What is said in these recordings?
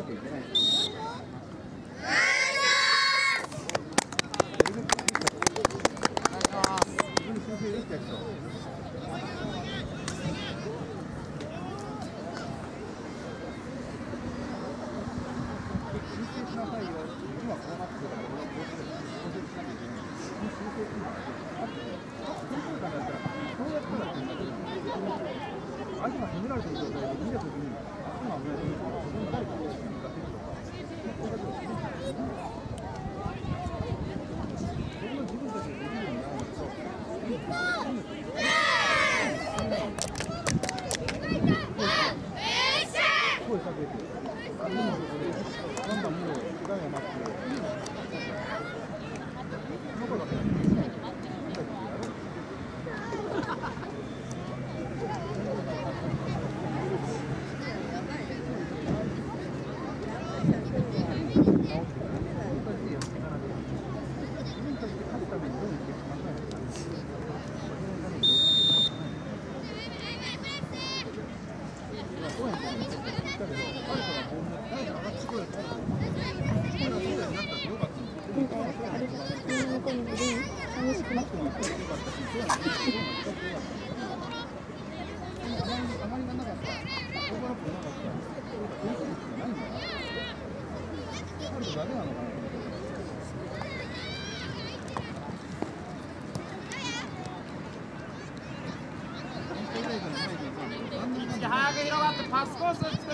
早く広がってパスコースを作って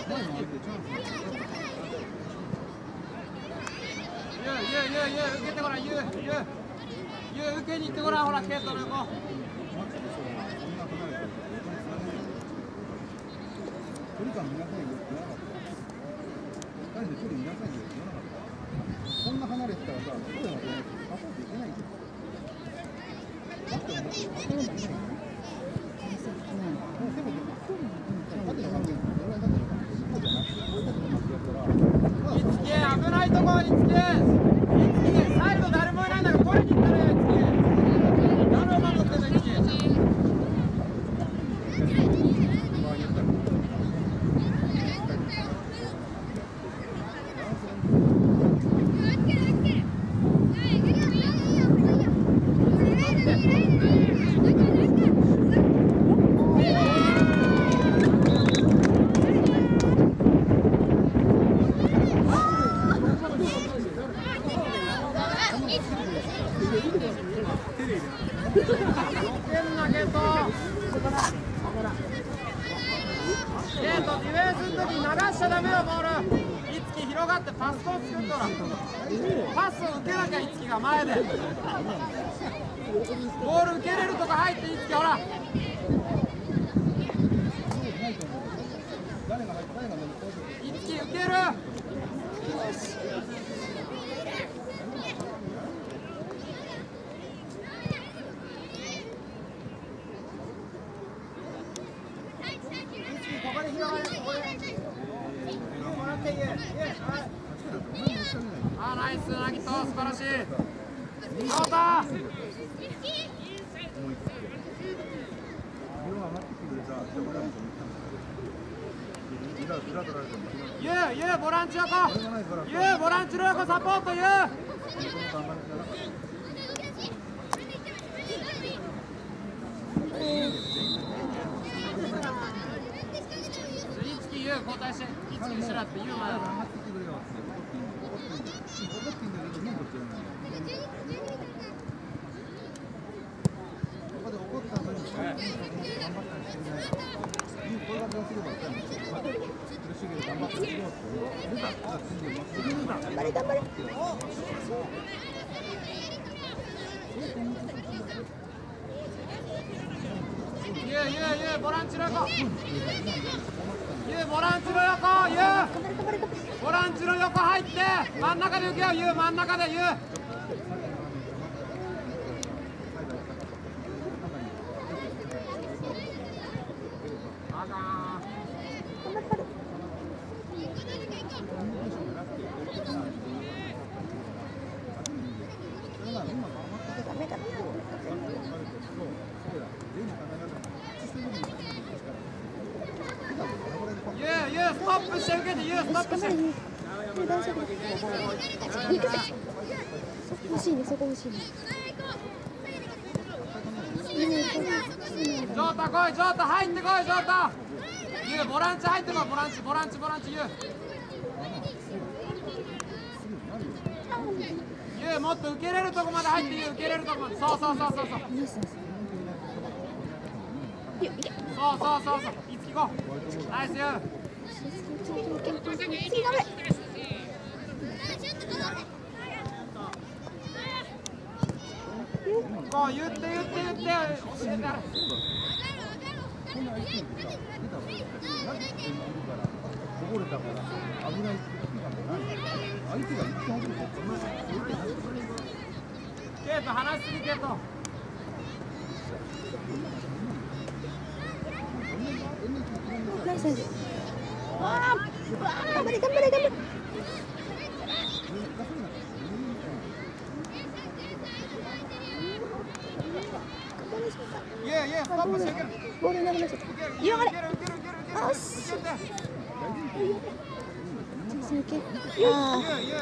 受けてごらん、受けに行ってごらん、ほら、ケイトの横。 こんな離れてたらさ、そうでもないとパスでいけないんだよ。 危ないとこ、いつきサイド誰もいないんだから取りに行ったらよ、いつき誰を守ってんだ、いつきディフェンスの時に流しちゃダメよ、ボール。いつき広がってパスコース作っとら。パスを受けなきゃ、いつきが前で。ボール受けれるとこ入って、いつきほら。いつき受ける。ナイス、なぎと素晴らしい。どうだ。ボランチ横。ボランチの横サポート。いつき交代して、いつき後ろって言う前だ。ボランチの横。ボランチの横。ボランチの横入って真ん中で受けよう。真ん中でストップして受けて、ストップして。 大丈夫だ。行くぜ。欲しいね、そこ欲しいね。 ジョータ来い、ジョータ入ってこい、ジョータ。ユウボランチ入ってこい、ボランチユウ。ユウもっと受けれるとこまで入って、ユウ受けれるとこまで。そう。そう。いつきこう。ナイスユウ。 次頑張れ。 こう言って教えてある。 こぼれたから危ないって言ってたんじゃない。相手が一本ケート離しすぎケート。 ナイス。頑張れ。 ストップしていける。 ボールになりました。よがれ。よし。続け。ああ。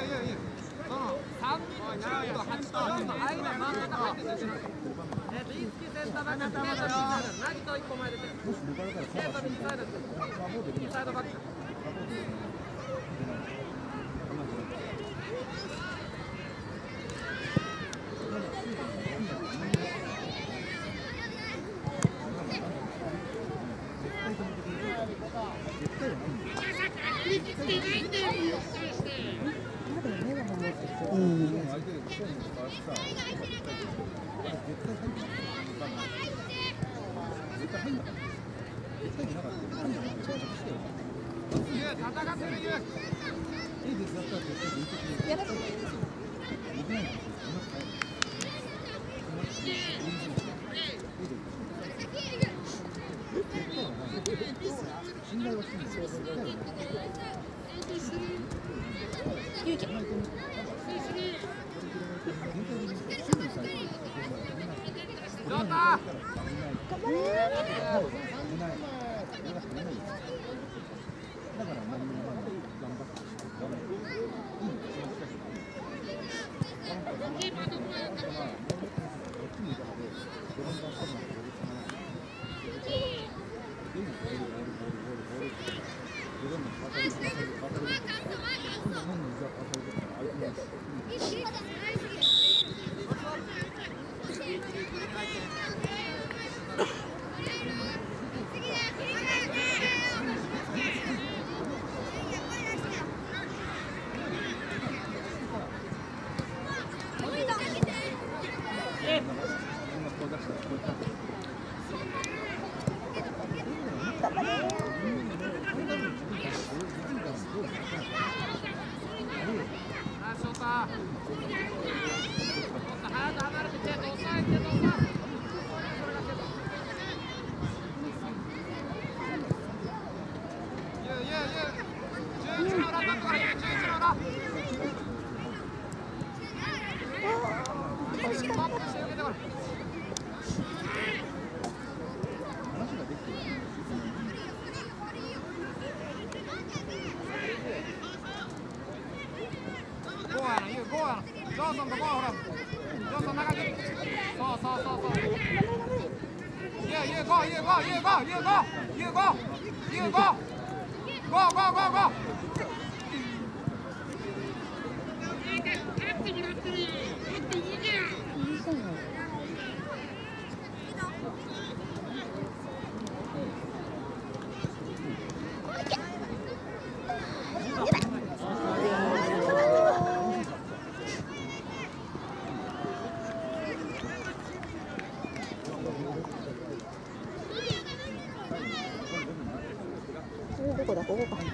どこだ、ここか。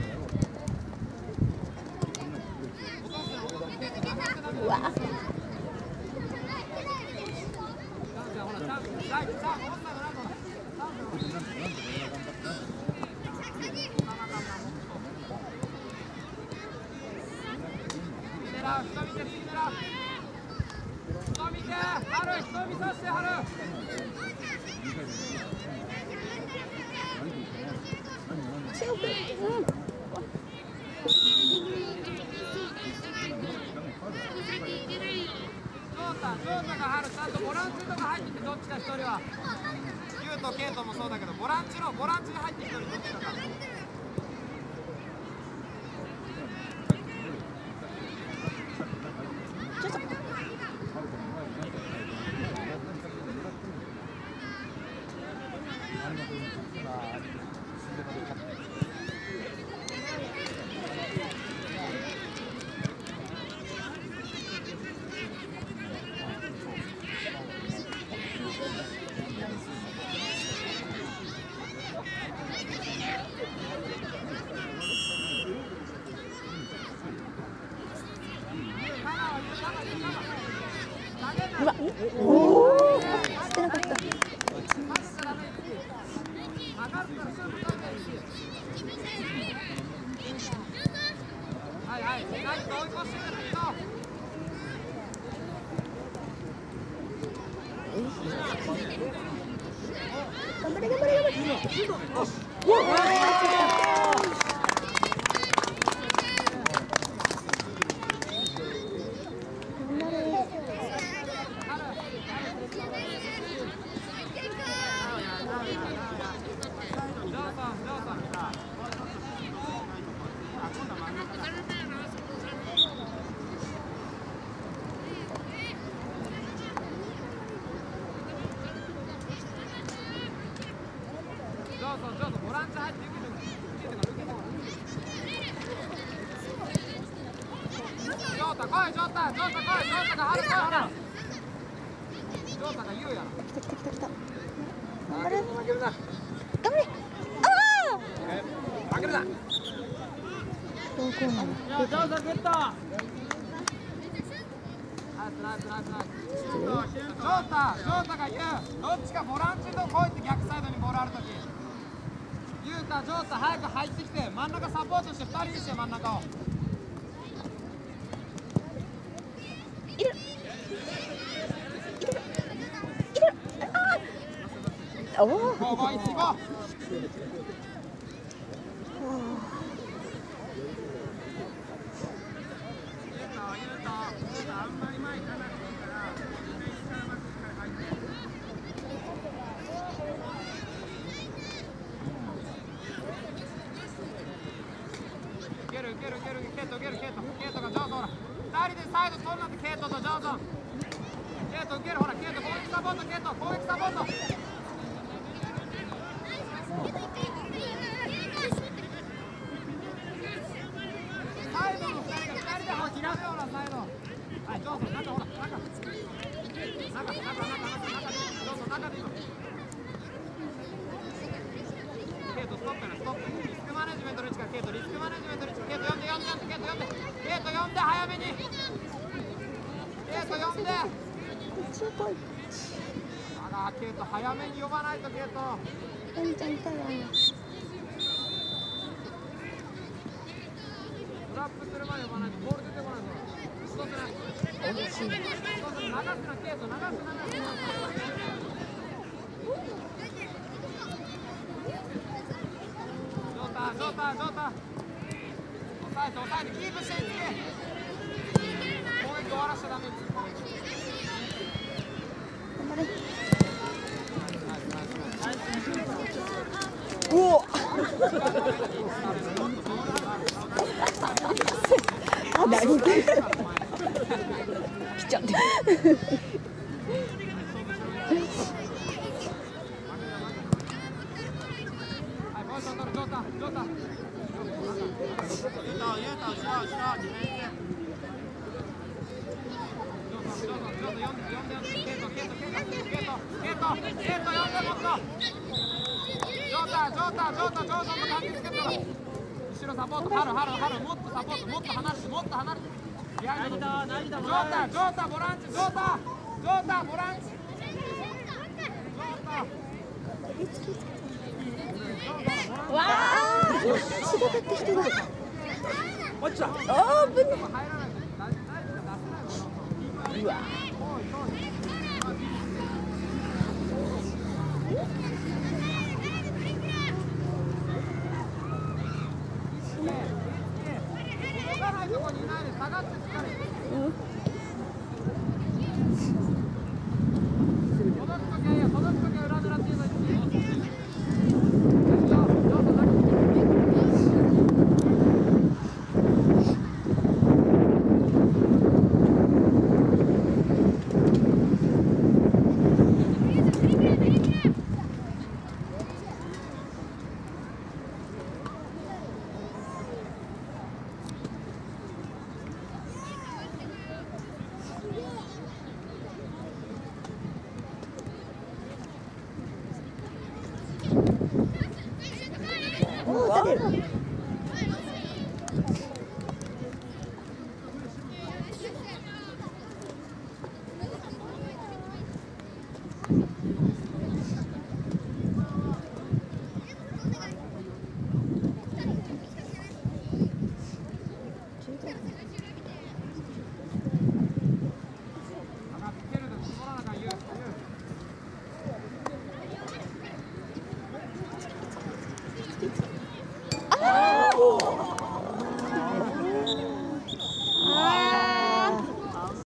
うわ。 ボランチとか入ってきてどっちか一人はユウとケイトもそうだけどボランチに入って一人どっちかか。 うわ、おお、してなかった。 はいはい、追い越してるけど。 頑張れ頑張れ頑張れ。 ボランチ入って受けてくる。ジョータ来い、ジョータ来い、ジョータが春来い、ほら。ジョータが言うやろ。 来た来た来た来た。頑張れ。 負けるな。 頑張れ。ああ。 負けるな。 どこなの？ ジョータゲット。 ナイス。ジョータが言う。どっちかボランチの来いって逆サイドにボールあるとき。ユウタ、ジョータ早く入ってきて真ん中サポートして2人にして真ん中を。 いる。ああ。おお。 行こう。ケイトがジョーソン、2人でサイド取るなんてケイトとジョーソン。ケイト受ける、ほら、ケイト攻撃サポート、ケイト攻撃サポート。サイドの2人が2人で走るようなサイド。はい、ジョーソン、中、ほら、中でいい。ジョーソン、中でいいの。ケイト、ストップやな、ストップ。リスクマネジメントの位置からケイト、リスクマネジメントの位置からケイト、呼んで、ケイト呼んで、早めに。ケイト呼んで。あら、ケイト早めに呼ばないと、ケイト。 ワンちゃんいたよ。 トラップするまで呼ばないとボール出てこないから。そうすね。流すな、ケイト、流す。ジョータ。抑えて、キープして、攻撃終わらせちゃダメ。 頑張れ。うお。あ、何？来ちゃって。後ろサポート、春、もっとサポート、もっと離れて。ジョータ、ボランチ、ジョータ、ボランチ。 わあ、すごかった人だ。 こっちだ。 オープン。うわ。 てる。中途